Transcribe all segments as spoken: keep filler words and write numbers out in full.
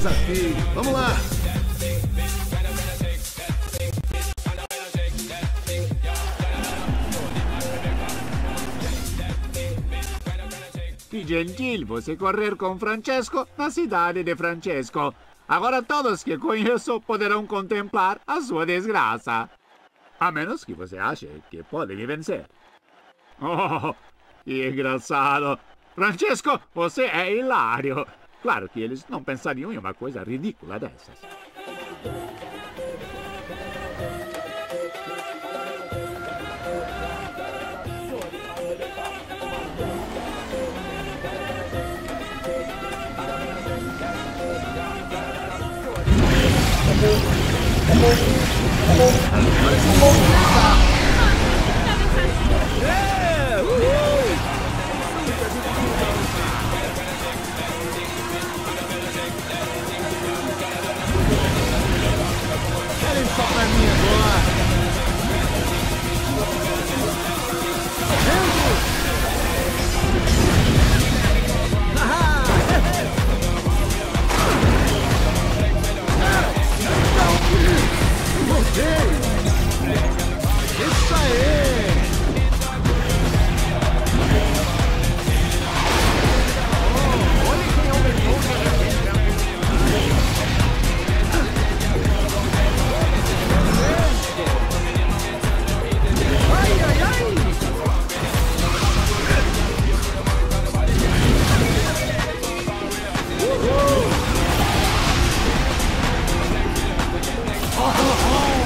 desafio. Vamos lá. Que gentil você correr com Francesco na cidade de Francesco. Agora todos que conheço poderão contemplar a sua desgraça. A menos que você ache que pode me vencer. Oh, que engraçado. Francesco, você é hilário. Claro que eles não pensariam em uma coisa ridícula dessas. É, uhul! Querem só pra mim agora. Isso aí! Oh, olha quem aumentou ai, ai, ai! Uhul! Oh, oh, oh!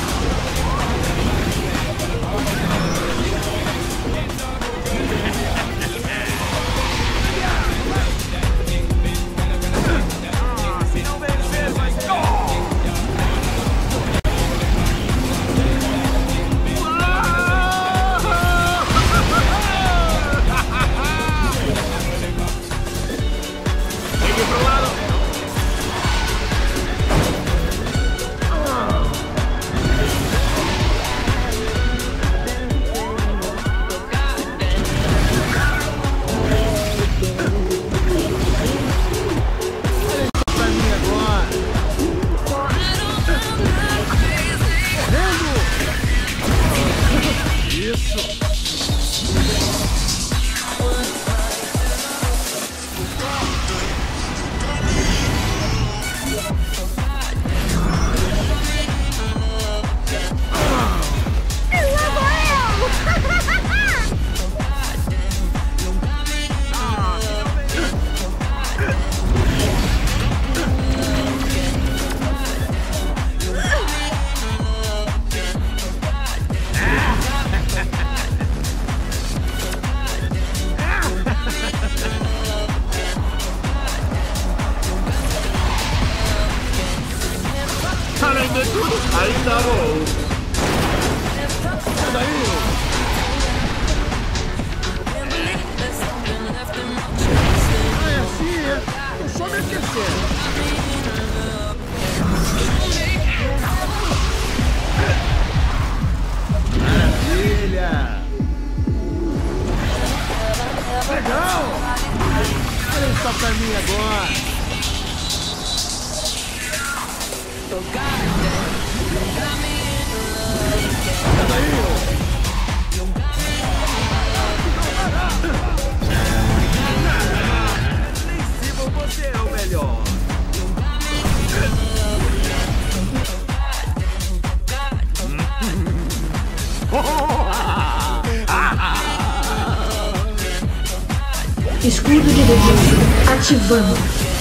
Escudo de defesa ativando.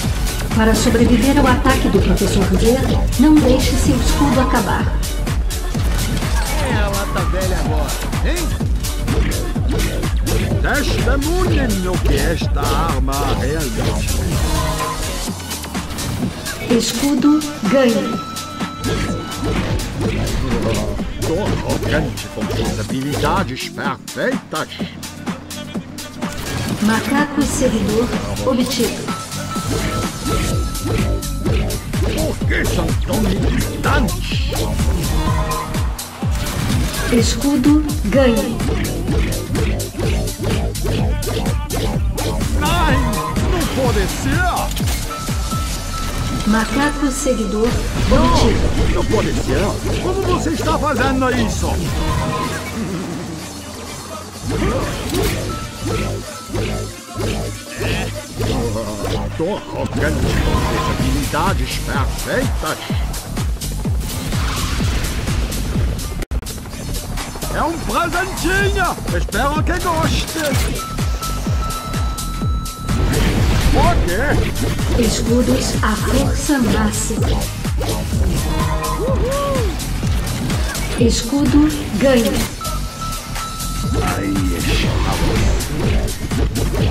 Para sobreviver ao ataque do professor Verde, não deixe seu escudo acabar. Quem é a lata velha agora, hein? Testemunhem o que esta arma realmente. Escudo ganha. Torrogante com suas habilidades perfeitas. Macaco servidor obtido. Por que são tão limitantes? Escudo ganha. Ai, não pode ser! Macaco seguidor obtido. Não pode ser. Como você está fazendo isso? Estou arrogante com habilidades perfeitas. É um presentinho! Espero que goste! O quê? Escudos à força máxima. Escudo ganha. Aí está você.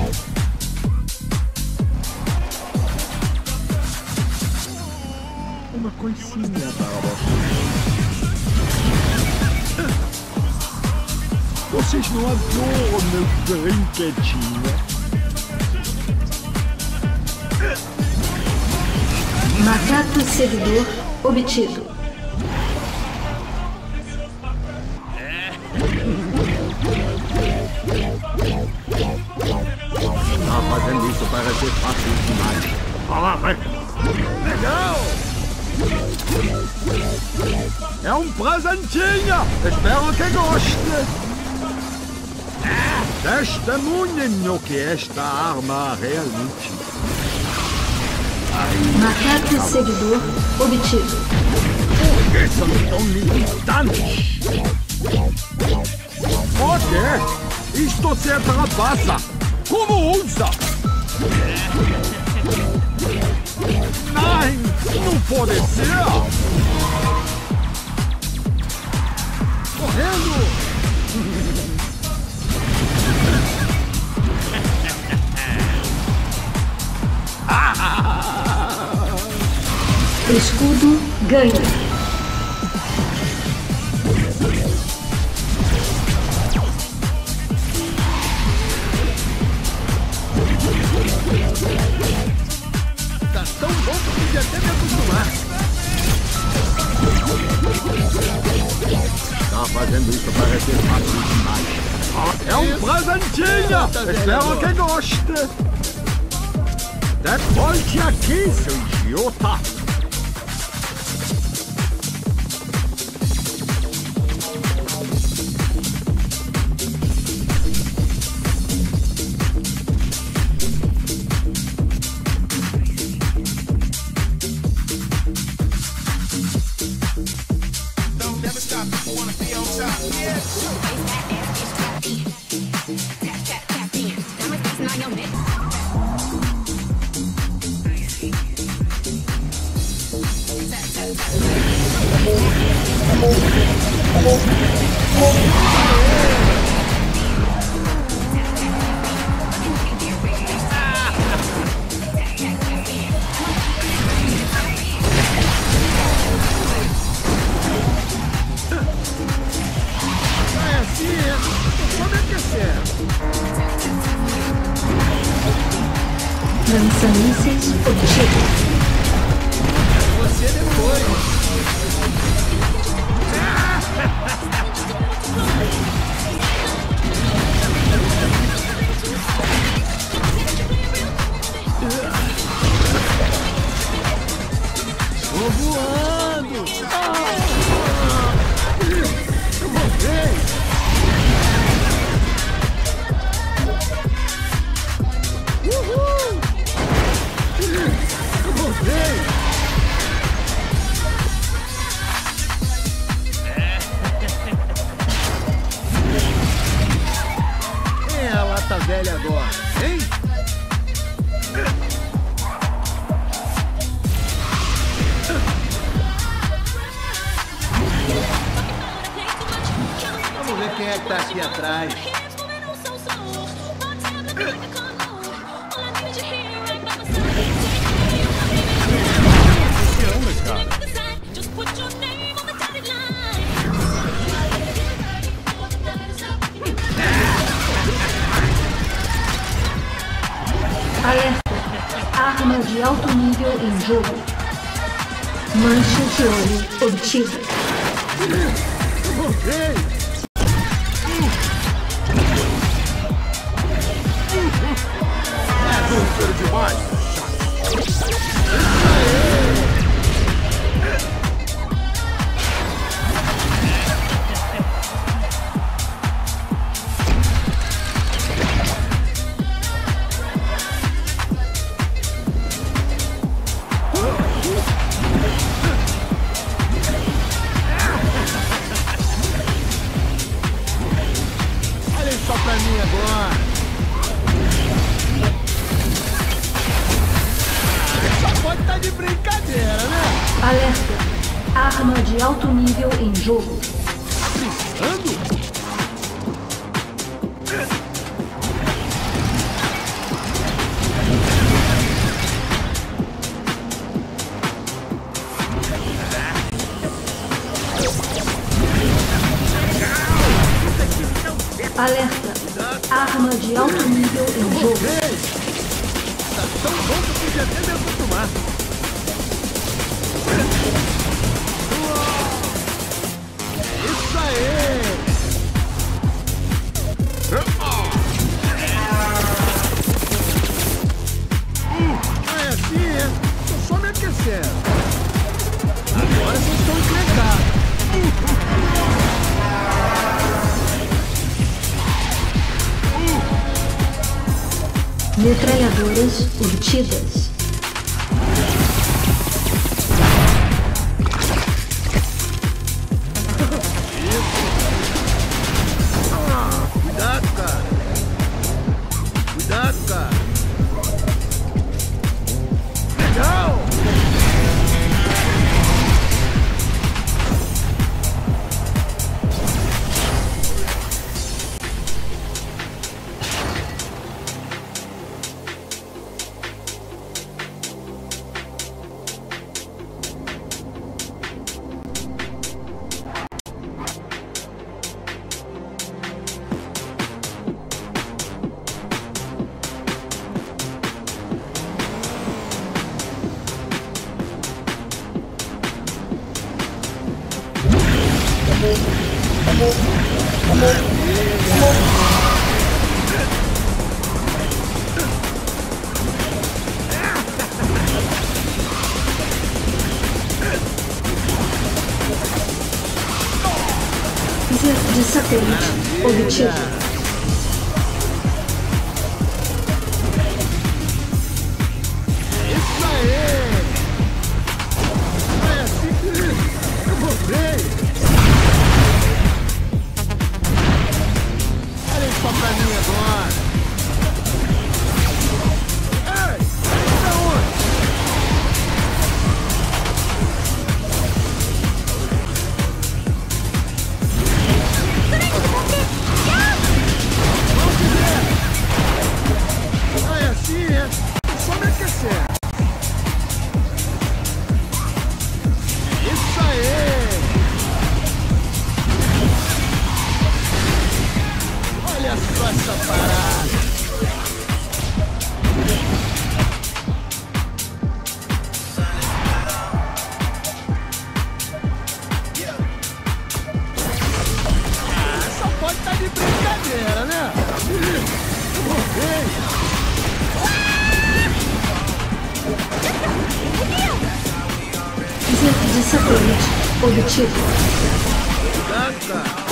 Uma coisinha para você. Vocês não adoram meu brinquedinho? Macaco seguidor obtido. Tá fazendo isso para ser fácil demais. Ah, vai. Legal! É um presentinho! Espero que goste! Testemunhem o que esta arma realmente. Macaco seguidor obtido. Por que são tão limitantes? O quê? Isto se ultrapassa! Como usa? Não, não pode ser! Correndo! Escudo ganha. Tá tão bom que podia até me acostumar. Tá fazendo isso parecer fácil demais. É um presentinho! Espero que goste! Volte aqui, seu idiota! Lança-mísseis obtido. Você depois. Tô voando. Ah! Eu voltei. Uhul! Eu voltei! Quem é a lata velha agora, hein? Vamos ver quem é que tá aqui atrás. Alerta. Arma de alto nível em jogo. Mancha de óleo obtida. Eu voltei! É demais! mim agora. Só pode estar de brincadeira, né? Alerta. Arma de alto nível em jogo. Ando? Alerta. Arma de alto nível em jogo. Tá tão bom que eu podia até me acostumar. Isso aí! É assim, é? Tô só me aquecendo. Agora vocês estão encrencados. Metralhadoras obtidas. Cuidado, cara. Cuidado, cara. Legal! Laser de satélite obtido. Isso aí! É assim que eu voltei! Olhem só pra mim agora! Ei! Pra onde? Ah, é assim, é? Tô só me aquecendo. Isso aí! Olha só essa parada! Ah, só pode estar de brincadeira, né? Eu voltei! Laser de satélite obtido. Cuidado, cara!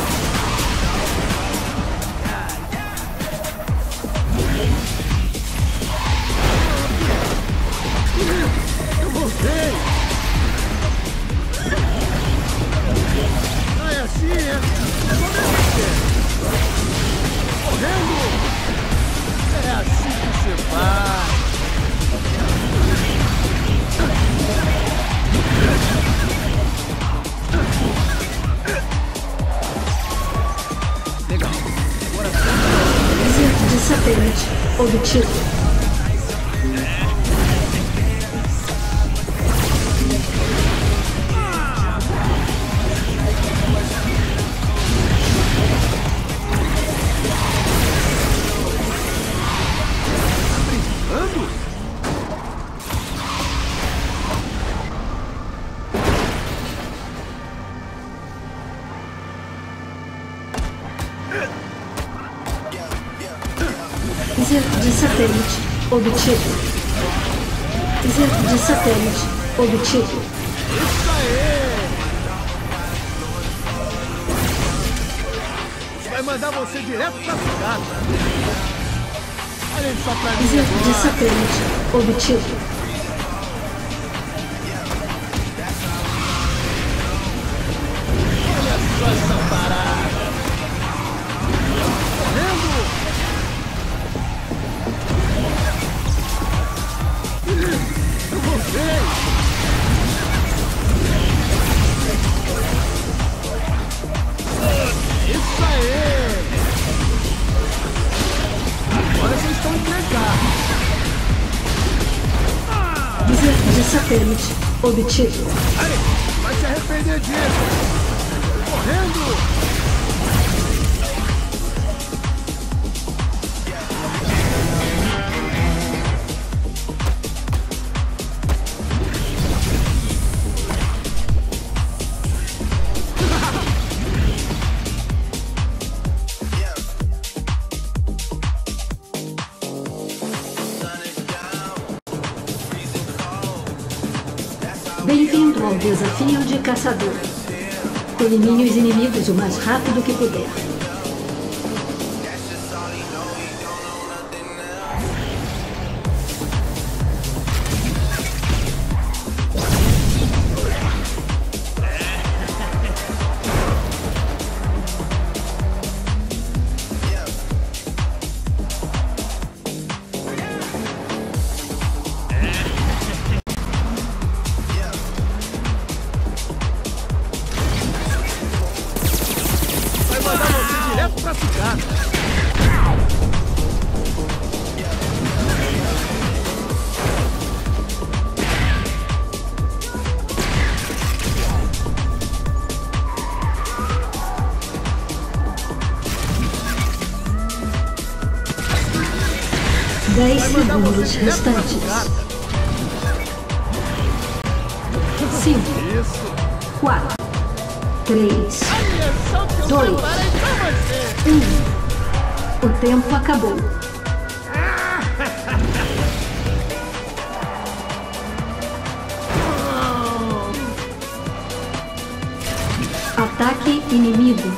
Eu voltei! Ah, é assim, é? Como é que é? Correndo! É assim que se faz! Legal! Agora Laser de satélite obtido. Laser de satélite obtido. Laser de satélite obtido. Isso aí! Vai mandar você direto pra casa. Olhem só pra mim Laser de agora. satélite obtido. Olha só essa parada. Correndo! Mapa de satélite obtido. Aí, vai se arrepender disso. Correndo! Bem-vindo ao desafio de caçador. Elimine os inimigos o mais rápido que puder. Dez segundos restantes. Cinco, quatro, três, dois, um. O tempo acabou. Ataque inimigo.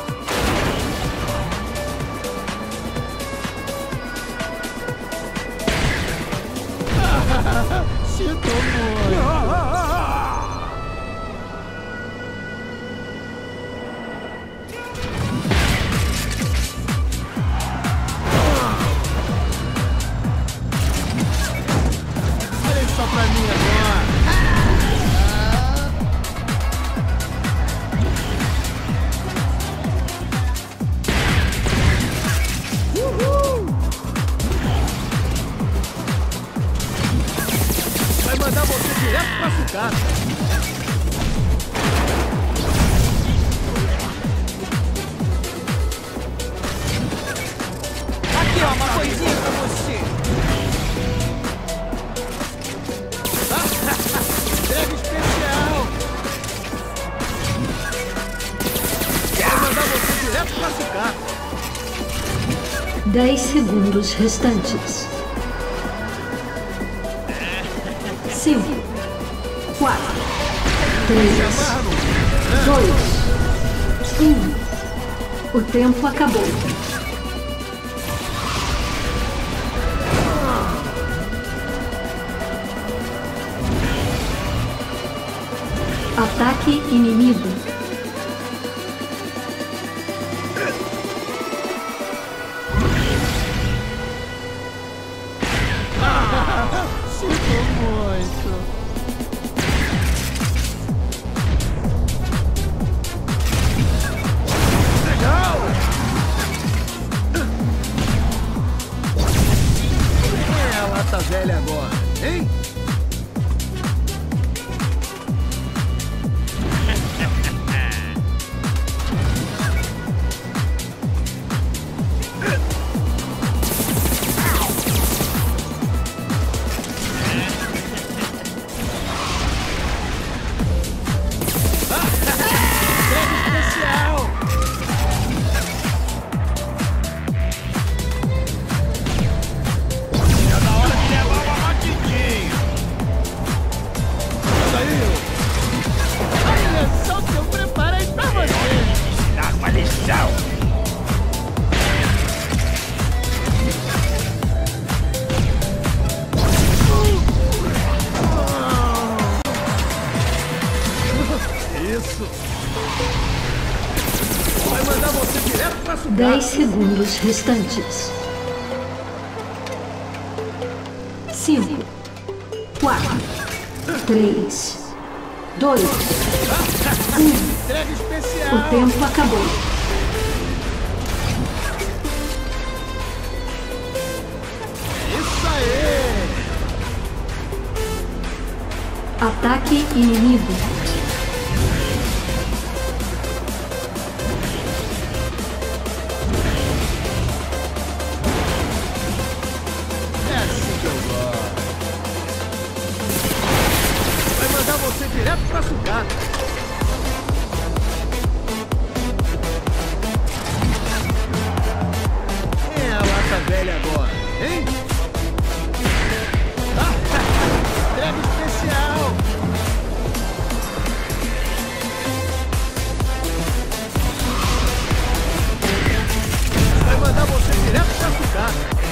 Dez segundos restantes. Cinco, quatro, três, dois, um. O tempo acabou. Ataque inimigo. Velha agora, hein? Dez segundos restantes. Cinco, quatro, três, dois, um. O tempo acabou. Isso aí! Inimigo. É assim que eu gosto. Vai mandar você direto pra sucata. Quem é a lata velha agora, hein? Entrega especial. Vai mandar você direto pra sucata.